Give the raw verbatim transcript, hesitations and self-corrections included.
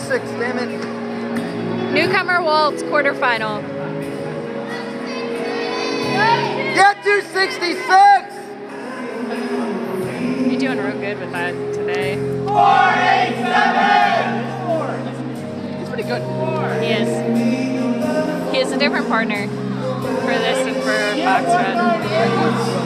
sixty-six, damn it. Newcomer Waltz, quarterfinal. Get two sixty-six! You're doing real good with that today. four eighty-seven! He's pretty good. He is. He is a different partner for this and for Fox Run.